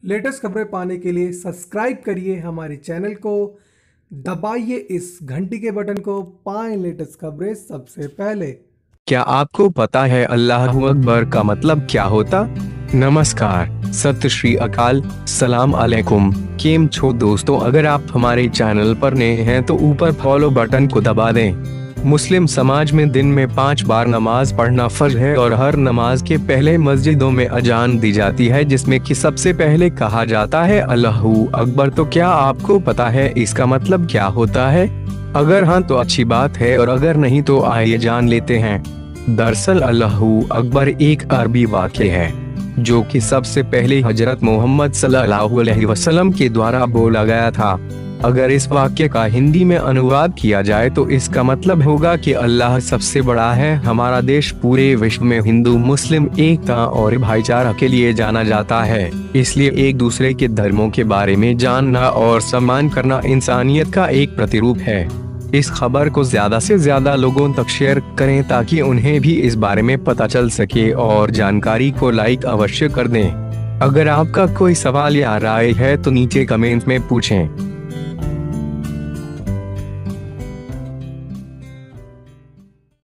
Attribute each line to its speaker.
Speaker 1: Latest खबरें पाने के लिए सब्सक्राइब करिए हमारे चैनल को, दबाइए इस घंटी के बटन को, पाएं लेटेस्ट खबरें सबसे पहले।
Speaker 2: क्या आपको पता है अल्लाहू अकबर का मतलब क्या होता? नमस्कार, सत श्री अकाल, सलाम अलैकुम। केम छो दोस्तों, अगर आप हमारे चैनल पर नए हैं तो ऊपर फॉलो बटन को दबा दें। मुस्लिम समाज में दिन में 5 बार नमाज पढ़ना फर्ज है और हर नमाज के पहले मस्जिदों में अजान दी जाती है, जिसमें कि सबसे पहले कहा जाता है अल्लाहू अकबर। तो क्या आपको पता है इसका मतलब क्या होता है? अगर हाँ तो अच्छी बात है, और अगर नहीं तो आइए जान लेते हैं। दरअसल अल्लाहू अकबर एक अरबी वाक्य है जो कि सबसे पहले हजरत मोहम्मद सल्लल्लाहु अलैहि वसल्लम के द्वारा बोला गया था। अगर इस वाक्य का हिंदी में अनुवाद किया जाए तो इसका मतलब होगा कि अल्लाह सबसे बड़ा है। हमारा देश पूरे विश्व में हिंदू मुस्लिम एकता और भाईचारा के लिए जाना जाता है, इसलिए एक दूसरे के धर्मों के बारे में जानना और सम्मान करना इंसानियत का एक प्रतिरूप है। इस खबर को ज्यादा से ज्यादा लोगों तक शेयर करें ताकि उन्हें भी इस बारे में पता चल सके, और जानकारी को लाइक अवश्य कर दें। अगर आपका कोई सवाल या राय है तो नीचे कमेंट में पूछें।